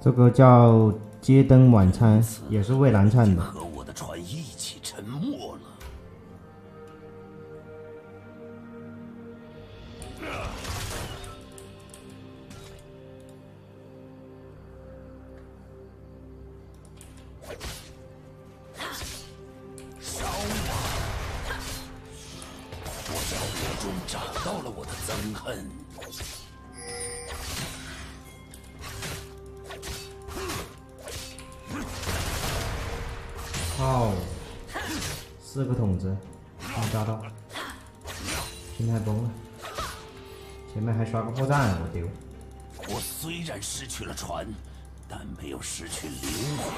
这个叫街灯晚餐，也是蔚蓝唱的。 和我的船一起沉没了。烧吧！我在火中找到了我的憎恨。 哦，4个筒子，没抓到，心态崩了。前面还刷个破绽，我丢！ 我虽然失去了船，但没有失去灵魂。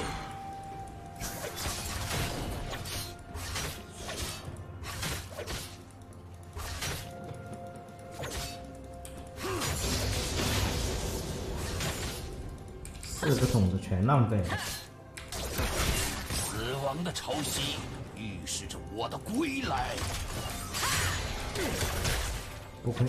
4个筒子全浪费了。 死亡的潮汐预示着我的归来。 不亏。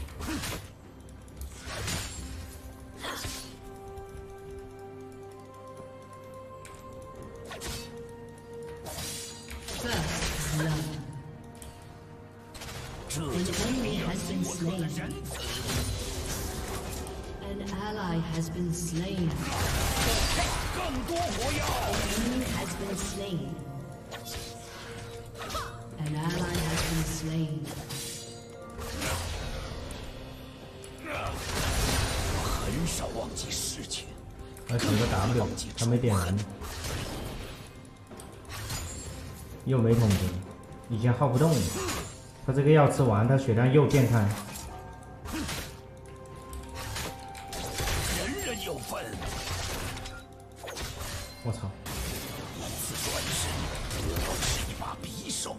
这就是你我说的仁慈。 An ally has been slain. 更多火药。 Enemy has been slain. An ally has been slain. 我很少忘记事情。 还有个 W， 他没点燃，又没筒子，以前耗不动。他这个药吃完，他血量又变开。 人人有份。 我操！ 一次转身，得到的是一把匕首。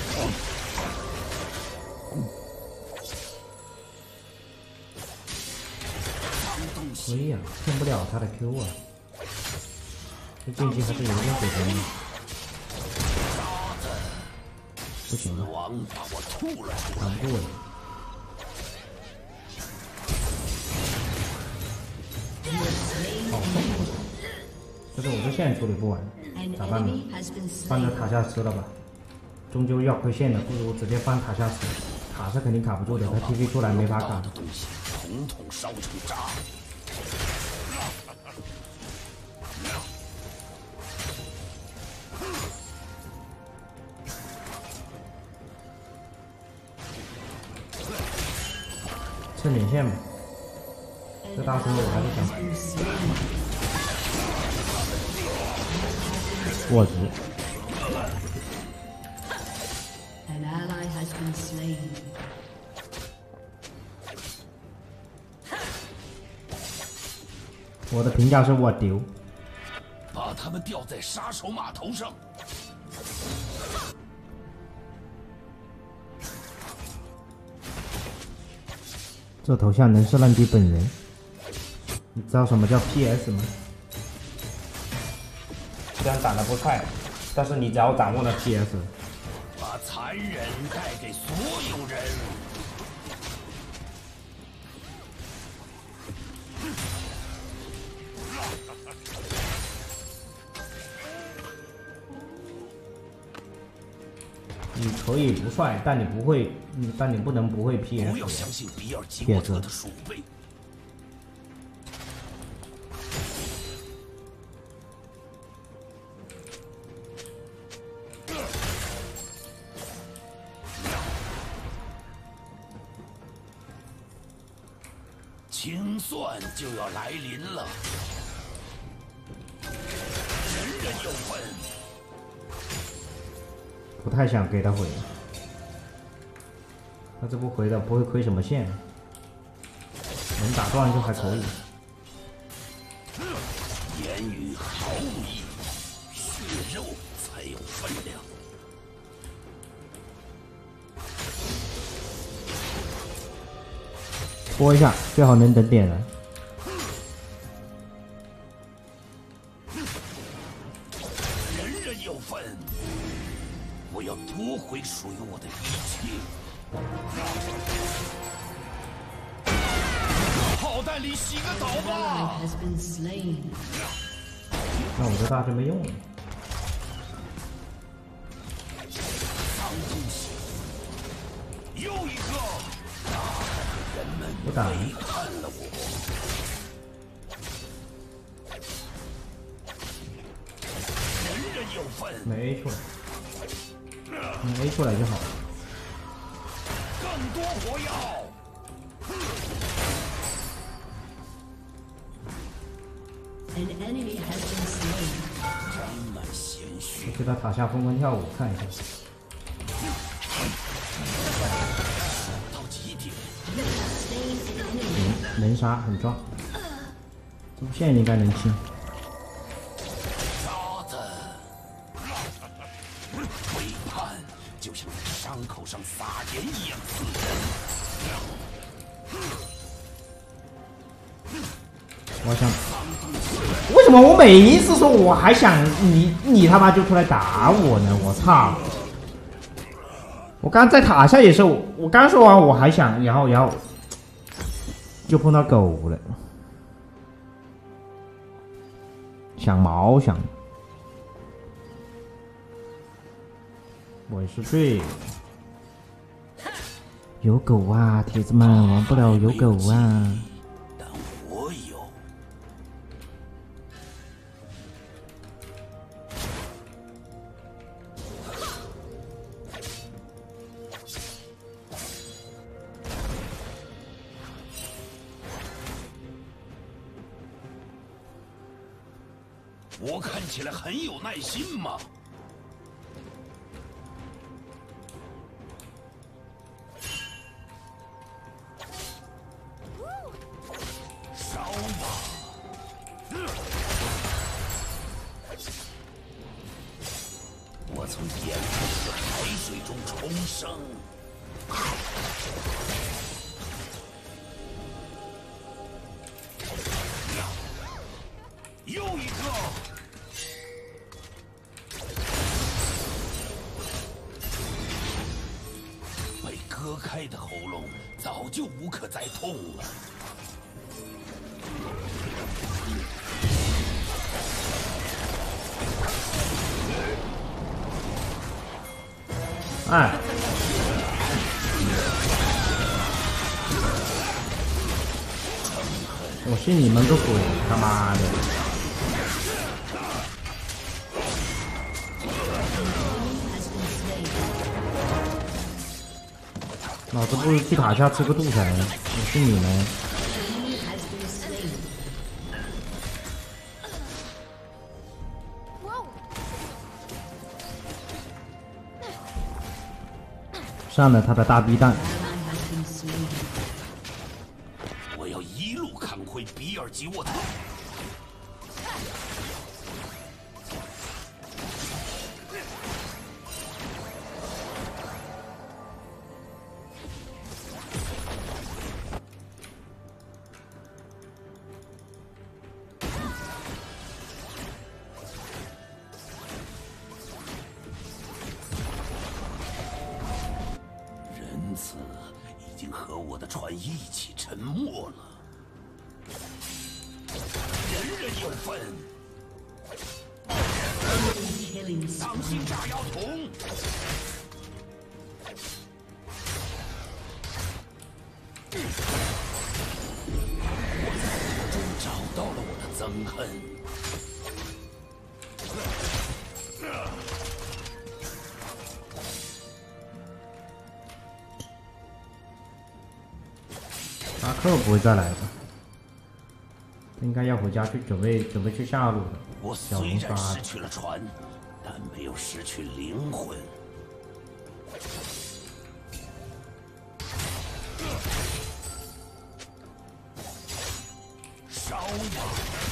亏呀，骗不了他的 Q 啊！这竞技还是有点水平的。不行了，挡不稳。好痛！但是我这线处理不完，咋办呢？放在塔下吃了吧，终究要亏线的，不如直接放塔下吃。塔是肯定卡不住的，他 TP 出来没法卡。 的东西统统烧成渣。 蹭点线吧，这大叔我还是想我值。 An ally has been slain. 我的评价是我丢。 把他们吊在杀手码头上。 这头像能是烂敌本人？你知道什么叫 PS 吗？虽然打得不快，但是你只要掌握了 PS， 把残忍带给所有人。 你可以不帅，但你不会，但你不能不会 PS。 不要相信比尔吉沃特的鼠辈。清算就要来临了，人人有份。 不太想给他回，他这不回的不会亏什么线，能打断就还可以。 言语毫无意义，血肉才有分量。 拨一下，最好能等点燃。 人人有份，我要夺回属于我的一切。好， 炮弹里洗个澡 Ally 吧。 has been slain. 那我这大就没用了。 苍空血，又一个。人们不打了。 背叛了我。人人有份。 没 A 出来，你 A 出来就好了。 更多火药。 An enemy has been slain. 沾满鲜血。 我去他塔下疯狂跳舞看一下。 到极点。 You have slain an enemy. 能杀很壮，这路线应该能清。 渣子，背叛就像在伤口上撒盐一样刺人。 我想，为什么我每一次说我还想你他妈就出来打我呢？我操！我刚在塔下也是，我刚说完我还想，然后就碰到狗了，想毛想，我是对的。有狗啊，铁子们，玩不了有狗啊。 但我有。我看起来很有耐心吗？烧吧！我从炎热的海水中重生。又一个。 被割开的喉咙早就无可再痛了。 哎，我信你们个鬼！他妈的！老子不如去塔下吃个杜才，我信你们。上了他的大逼蛋。 我要一路砍回比尔吉沃塔。仁慈已经和我的船一起沉没了。人人有份。当心炸药桶！我在火中找到了我的憎恨。 阿克不会再来的，应该要回家去准备去下路的。 我虽然失去了船，但没有失去灵魂。烧吧！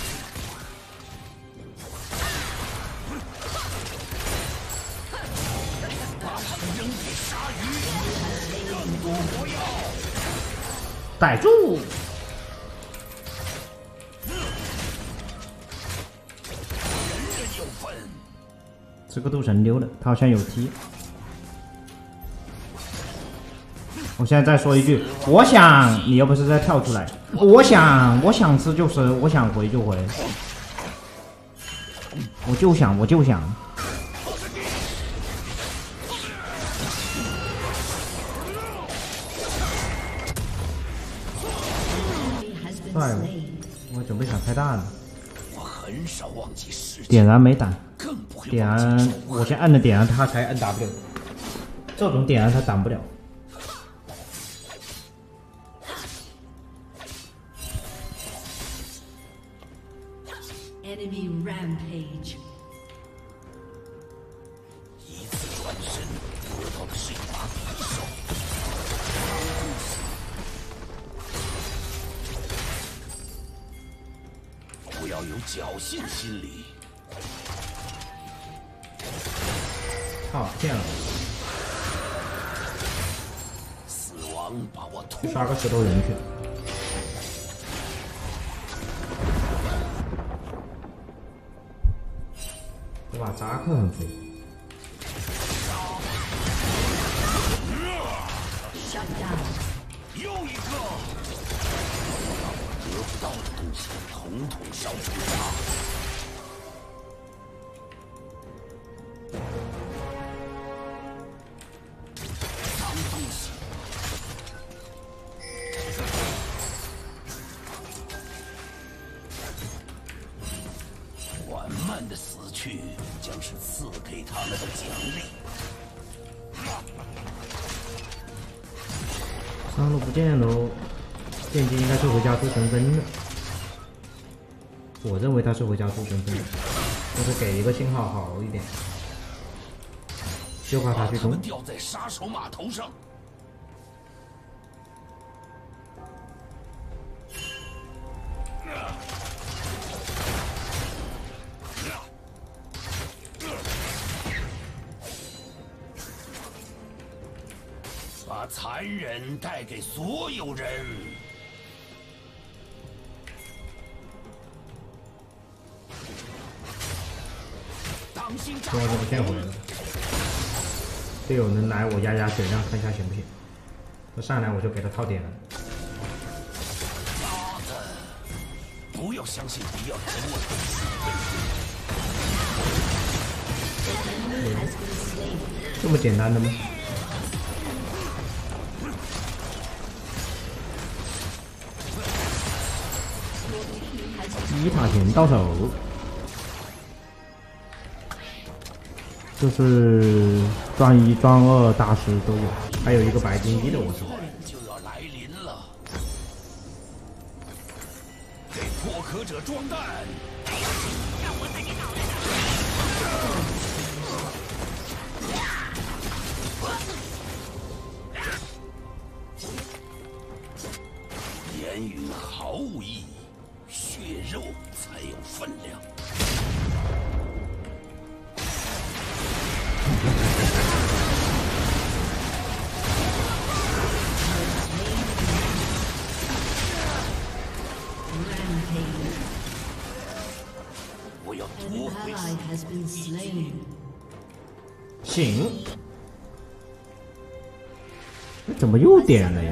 把他们扔给鲨鱼！更多火药！ 逮住！ 人人有份。 这个杜神溜了，他好像有踢。 我现在再说一句，我想你又不是在跳出来，我想吃就吃，我想回就回，我就想。帅了，我准备想太大了。 我很少忘记事情， 点燃没挡， 更不会点忘记燃，我先按了点燃，他才摁 W， 这种点燃他挡不了。 Enemy rampage. 一次转身得到的是一把匕首。不要有侥幸心理。 操，骗了！ 死亡把我拖。 去杀个石头人去。 这把扎克很肥。 又一个，得不到的东西，统统烧成渣。脏东西。缓慢的死去。 将是赐给他们的奖励。 上路不见喽，剑姬应该是回家出神分的。我认为他是回家出神分的，就是给一个信号好一点，就怕他去攻。 掉在杀手码头上。 把残忍带给所有人。当心！ 中央这个线回来了，队友能来我压压血量，看一下行不行？他上来我就给他套点了。 妈的！不要相信敌人的这么简单的吗？ 一塔田到手，就是专一、专二大师都有，还有一个白金一的我操！ 就要来临了，给破壳者装弹！让我在你脑袋上！言语毫无意义。 血肉才有分量。我要夺回。 行，怎么又点了呀？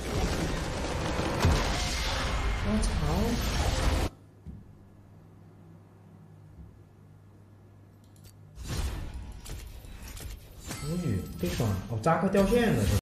我操！ 被刷哦，扎克掉线了。